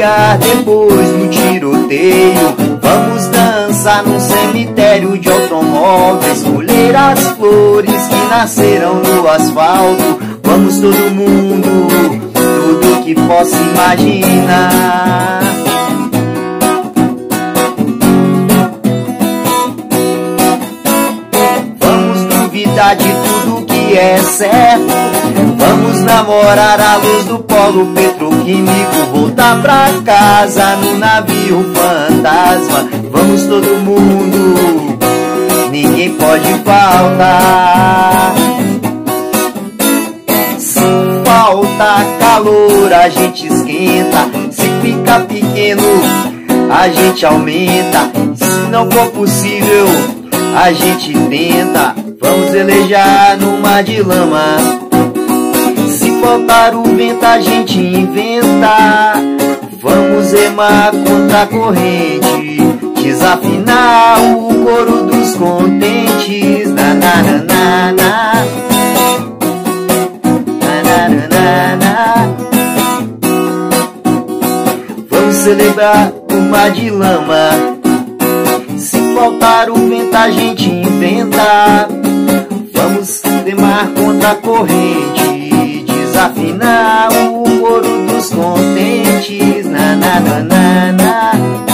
familiar depois do tiroteio. Vamos dançar num cemitério de automóveis, colher as flores que nasceram no asfalto. Vamos todo mundo, tudo que possa imaginar. Vamos duvidar de tudo que é certo. Vamos namorar à luz do polo petroquímico, voltar pra casa no navio fantasma. Vamos todo mundo, ninguém pode faltar. Se falta calor a gente esquenta, se fica pequeno a gente aumenta. Se não for possível a gente tenta. Vamos velejar no mar de lama. Se faltar o vento a gente inventa. Vamos remar contra a corrente, desafinar o coro dos contentes. Na na na na na, na na na na. Vamos celebrar o mar de lama. Se faltar o vento a gente inventa. Vamos remar contra a corrente, desafinar o coro dos contentes. Na na na na na.